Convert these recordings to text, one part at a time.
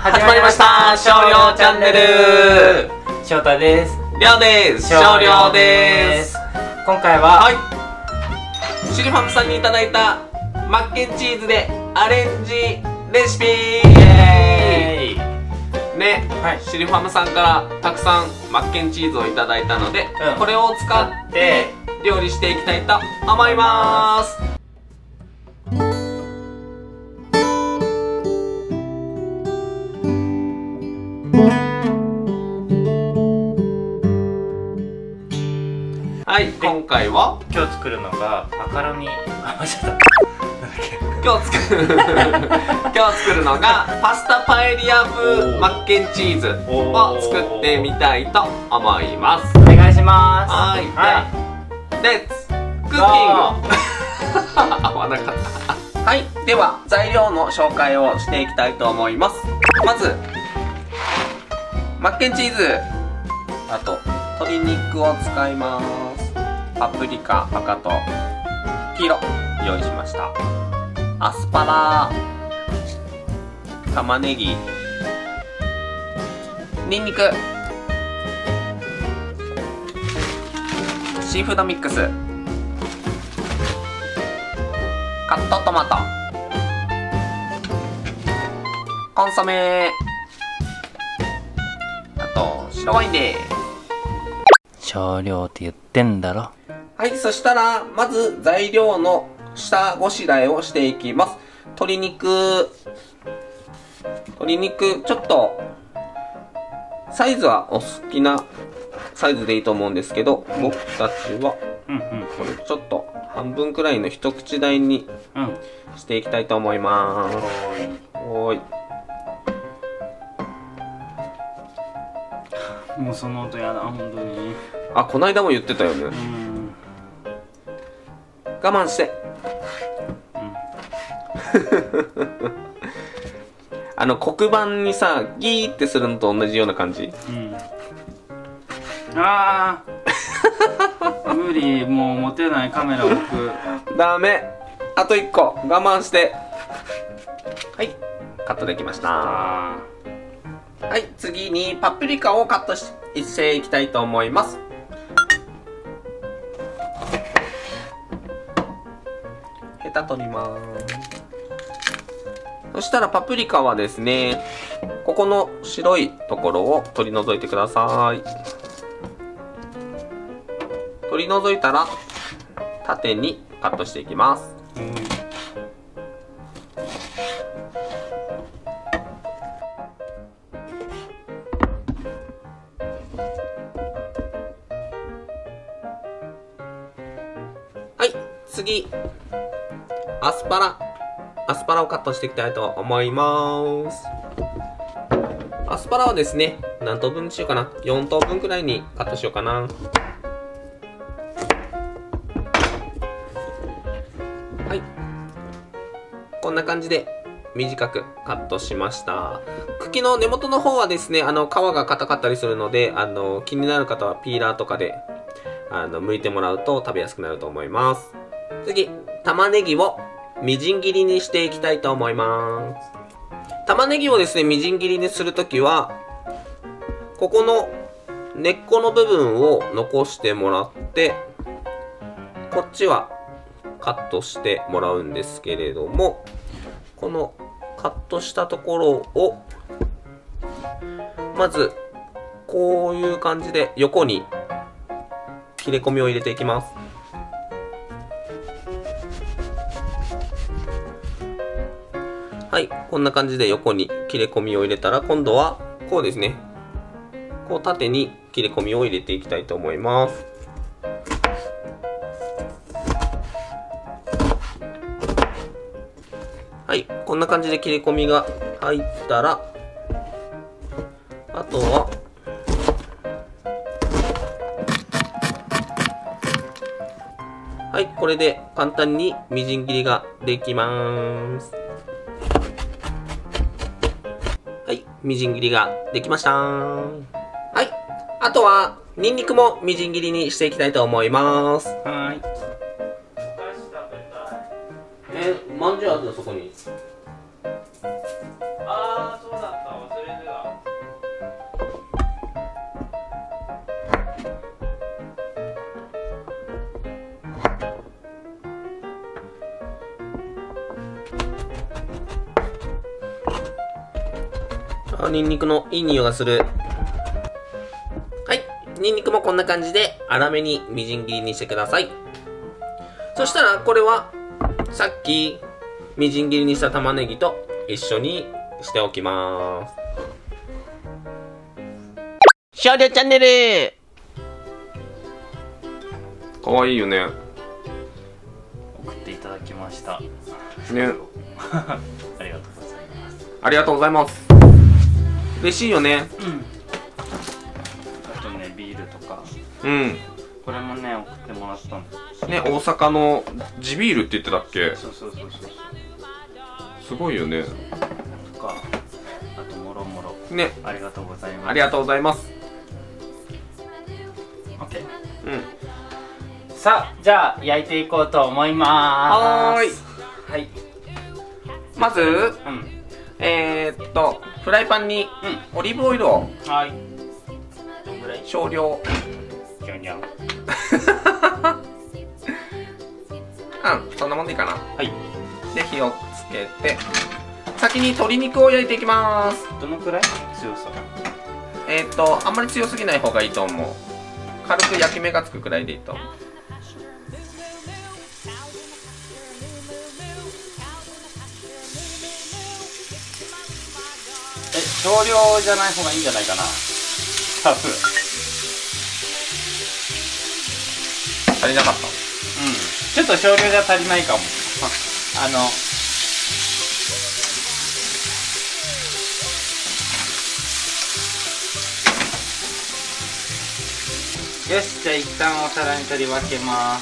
始まりました少量チャンネル。 翔太です。 りょうです。少量です。 今回はシリファムさんにいただいたマッケンチーズでアレンジレシピね、シリファムさんからたくさんマッケンチーズをいただいたので、これを使って料理していきたいと思います。はい、今回は今日作るのがマカロニ今日作るのがパスタパエリア風マッケンチーズを作ってみたいと思います。 お願いします。 はい、レッツクッキング。合わなかった。はい、では材料の紹介をしていきたいと思います。まずマッケンチーズ、あと鶏肉を使います。パプリカ赤と黄色用意しました。アスパラ、玉ねぎ、ニンニク、シーフードミックス、カットトマト、コンソメ、あと白ワインです。 少量って言ってんだろ。 はい、そしたらまず材料の下ごしらえをしていきます。鶏肉ちょっとサイズはお好きなサイズでいいと思うんですけど、僕たちはこれちょっと半分くらいの一口大にしていきたいと思います。おーい。 もうその音やだ、本当に。 あ、こないだも言ってたよね。我慢して。黒板にさ、ギーってするのと同じような感じ。 ああ無理、もう持てない、カメラ置く。 ダメ。あと1個我慢して。はい、カットできました。はい、次にパプリカをカットしていきたいと思います。ヘタ取ります。そしたらパプリカはですね、ここの白いところを取り除いてください。取り除いたら縦にカットしていきます。はい、次アスパラをカットしていきたいと思います。アスパラはですね、何等分にしようかな。4等分くらいにカットしようかな。はい、こんな感じで短くカットしました。茎の根元の方はですね、皮が硬かったりするので、気になる方はピーラーとかで剥いてもらうと食べやすくなると思います。次、玉ねぎをみじん切りにしていきたいと思います。玉ねぎをですね、みじん切りにするときは、ここの根っこの部分を残してもらって、こっちはカットしてもらうんですけれども、このカットしたところを、まず、こういう感じで横に切れ込みを入れていきます。はい、こんな感じで横に切れ込みを入れたら、今度はこうですね、こう縦に切れ込みを入れていきたいと思います。はい、こんな感じで切れ込みが入ったら、あとははい、これで簡単にみじん切りができます。はい、みじん切りができました。はい、あとはニンニクもみじん切りにしていきたいと思います。 はい。 まんじゅうあるのそこに。 ああ、そうだった。忘れあ、ニンニクのいい匂いがする。はい。ニンニクもこんな感じで粗めにみじん切りにしてください。そしたらこれはさっきみじん切りにした玉ねぎと一緒にしておきます。少量チャンネル。かわいいよね。 送っていただきました。 ね。 ありがとうございます。 ありがとうございます。嬉しいよね。 うん。あとね、ビールとか。 うん。 これもね、送ってもらったんだ。 ね、大阪の地ビールって言ってたっけ？ そう。 すごいよね。 とか、あともろもろ。 ね。 ありがとうございます。 ありがとうございます。 オッケー。 うん。 さあ、じゃあ焼いていこうと思いまーす。はい。 まず、 うん。 フライパンにオリーブオイルをはい。どんぐらい？ 少量。 ギャンギャン。 うん、そんなもんでいいかな。 はい。 で、火をつけて、先に鶏肉を焼いていきます。 どのくらい強さ？ あんまり強すぎない方がいいと思う。軽く焼き目がつくくらいでいいと思う。 少量じゃない方がいいんじゃないかな。多分。 足りなかった。 うん。ちょっと少量じゃ足りないかも。よし、じゃあ一旦お皿に取り分けます。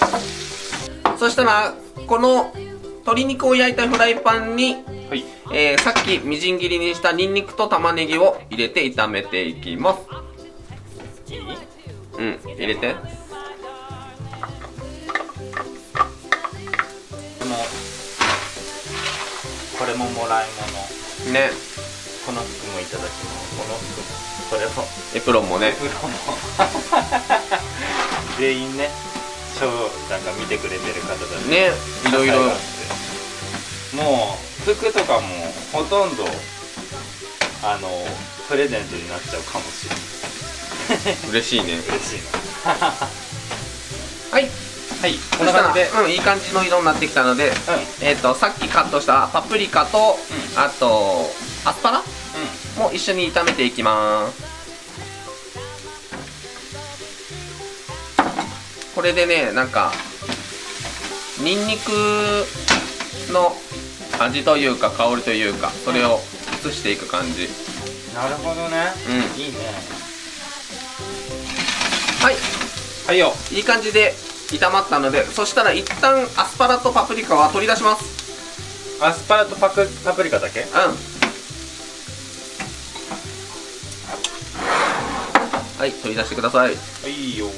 そしたらこの鶏肉を焼いたフライパンに、 はい。 さっきみじん切りにしたニンニクと玉ねぎを入れて炒めていきます。 いい？ うん、入れて。 でもこれももらい物。 ね。 この服もいただきます。この服も、これもエプロンもね。 エプロンも全員ね、なんか見てくれてる方だね、いろいろ。 もう服とかもほとんどプレゼントになっちゃうかもしれない。 嬉しいね。 嬉しいな。 はい。 はい、こんな感じで、 うん、いい感じの色になってきたので、さっきカットしたパプリカと、あとアスパラも一緒に炒めていきます。これでね、なんかニンニクの味というか香りというか、それを移していく感じ。 なるほどね。 うん、 いいね。 はい、 はいよ。 いい感じで炒まったので、そしたら一旦アスパラとパプリカは取り出します。 アスパラとパプリカだけ？ うん。はい、取り出してください。 いいよ。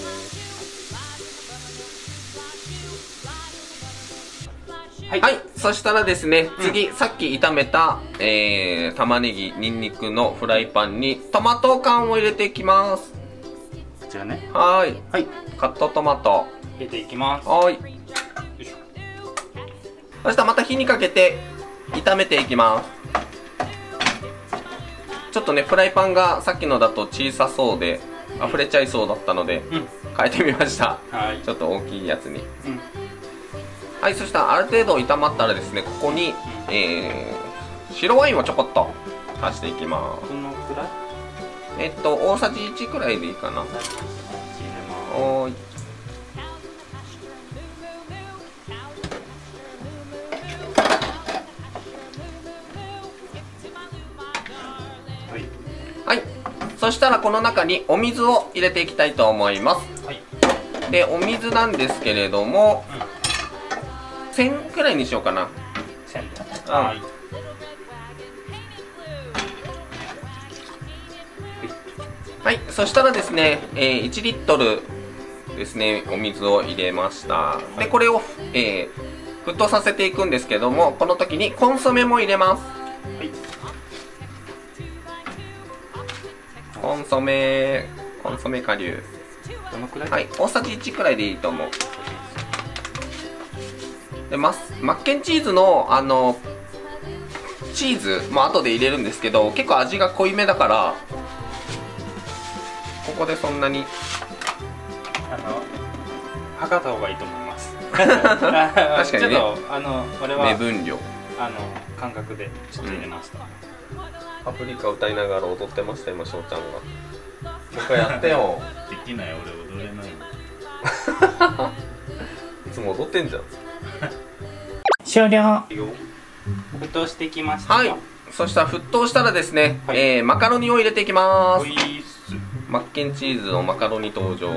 はい、そしたらですね、次、さっき炒めた、玉ねぎ、にんにくのフライパンにトマト缶を入れていきます。 こちらね。 はい、 はい。 カットトマト。 入れていきます。 はい。 よいしょ。 そしたらまた火にかけて炒めていきます。ちょっとね、フライパンがさっきのだと小さそうで溢れちゃいそうだったので、変えてみました。 はい。 ちょっと大きいやつに。 うん。 はい、そしたらある程度炒まったらですね、ここに、白ワインをちょこっと足していきます。 どのくらい？ 大さじ1くらいでいいかな。おーい。はい、そしたらこの中にお水を入れていきたいと思います。 はい。 で、お水なんですけれども、1000くらいにしようかな。 1000度。はい。 はい、そしたらですね、1リットルですね、お水を入れました。で、これを、沸騰させていくんですけども、この時にコンソメも入れます。 はい。 コンソメ顆粒。 どのくらい？ はい、大さじ1くらいでいいと思う。でマッケンチーズのチーズも後で入れるんですけど、結構味が濃いめだからここでそんなに測った方がいいと思います確かにね、 ちょっとこれは目分量感覚でちょっと入れました、 パプリカ歌いながら踊ってました今翔ちゃんが。もう一回やってよできない、俺踊れないいつも踊ってんじゃん。 終了。沸騰してきました。 はい、そしたら沸騰したらですね、 はい、 マカロニを入れていきます。 おいっす。 マッケンチーズのマカロニ登場。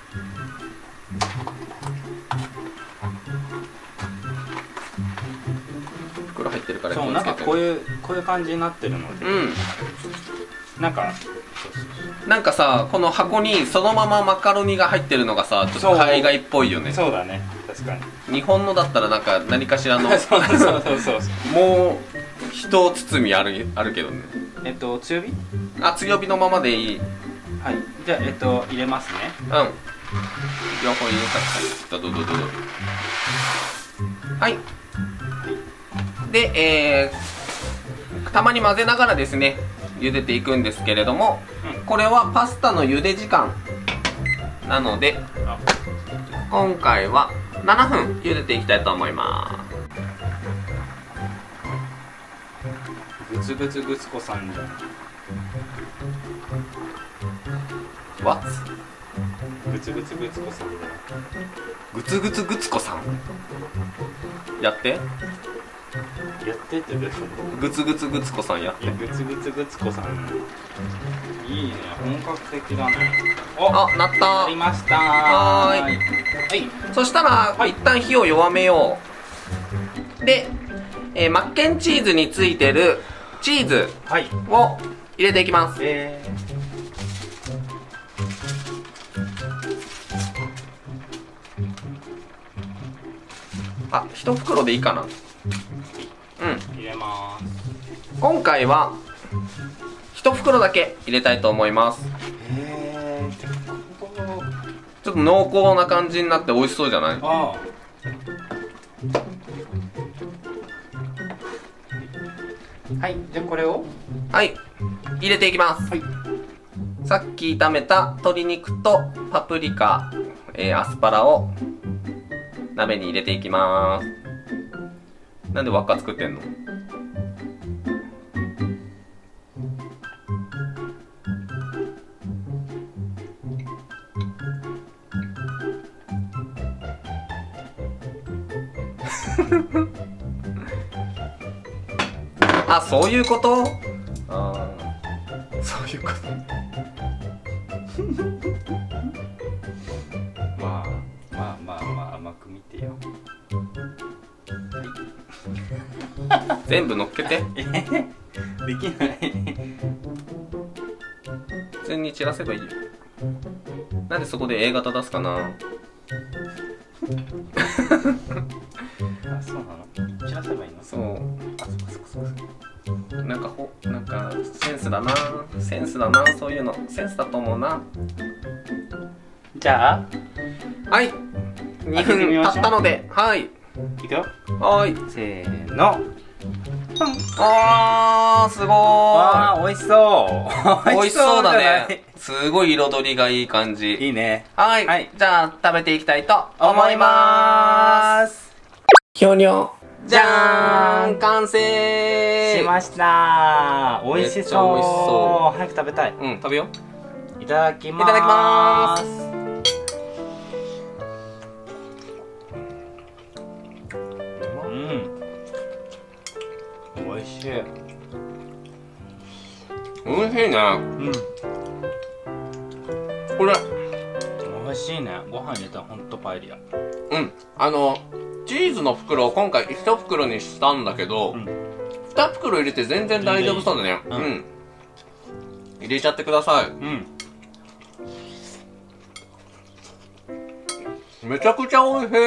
袋入ってるから気をつけて。 そう、なんかこういう感じになってるので、なんかなんかさ、この箱にそのままマカロニが入ってるのがさ、ちょっと海外っぽいよね。 そうだね、確かに。 日本のだったらなんか何かしらのそうもう一包みあるけどね。 強火？ あ、強火のままでいい。 はい、じゃあ入れますね。 うん、両方入れた。どうぞ。はい。で、たまに混ぜながらですね茹でていくんですけれども、これはパスタの茹で時間なので今回は7分茹でていきたいと思います。 グツグツグツコさんじゃん。 What？ グツグツグツコさんじゃん。 グツグツグツコさんやってってでしょ。 グツグツグツコさんやって。 グツグツグツコさんいいね、本格的だね。 あ、なった。 なりました。 はーい。 はい、 そしたら、一旦火を弱めよう。で、マッケンチーズについてるチーズを入れていきます。あ、一袋でいいかな。 入れます。 今回は一袋だけ入れたいと思います。ちょっと濃厚な感じになって美味しそうじゃない？ はい、じゃあこれを入れていきます。さっき炒めた鶏肉とパプリカ、アスパラを鍋に入れていきます。なんで輪っか作ってんの？あ、そういうこと？ああ、そういうこと。 まあ甘く見てよ。 全部乗っけて。 できない。 普通に散らせばいいよ。なんでそこで A 型出すかな。 あ、そうなの？散らせばいいの？ そう。 あ、そう。 なんかセンスだな、そういうのセンスだと思うな。 じゃあ、 はい、2分経ったので、はい、 いくよ。 はい、 せーの。 あー、すごーい。 あー、美味しそう。 美味しそうだね。すごい彩りがいい感じ。 いいね。 はい、じゃあ食べていきたいと思いまーす。ひょにょ。じゃーん、完成しました。美味しそう。 めっちゃ美味しそ早く食べたい。 うん、食べよう。いただきます。 いただきまーす。 美味しい。 美味しいね。これ美味しいね。ご飯入れたらほんとパエリア。 チーズの袋を今回1袋にしたんだけど、2袋入れて全然大丈夫そうだね。入れちゃってください。めちゃくちゃ美味しい。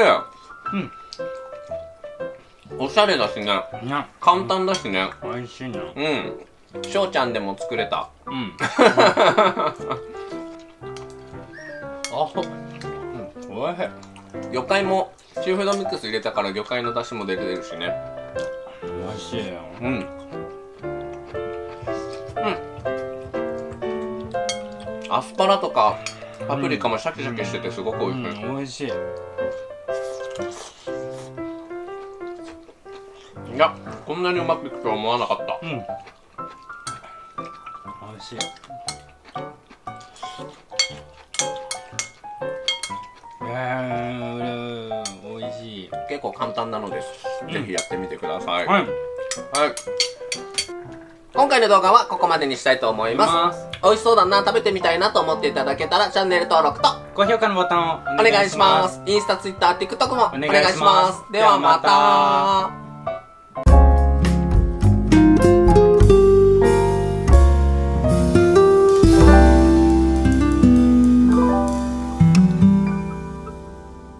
おしゃれだしね。簡単だしね。 美味しいな。 しょうちゃんでも作れた。 おいしい。 魚介もシーフードミックス入れたから魚介の出汁も出てるしね。 美味しいよ。 アスパラとかパプリカもシャキシャキしててすごく美味しい。 美味しい。 いや、こんなにうまくいくとは思わなかった。 美味しい。美味しい。 結構簡単なのです。ぜひやってみてください。 はい。 はい。今回の動画はここまでにしたいと思います。美味しそうだな、食べてみたいなと思っていただけたらチャンネル登録と高評価のボタンをお願いします。インスタ、ツイッター、TikTok もお願いします。ではまた。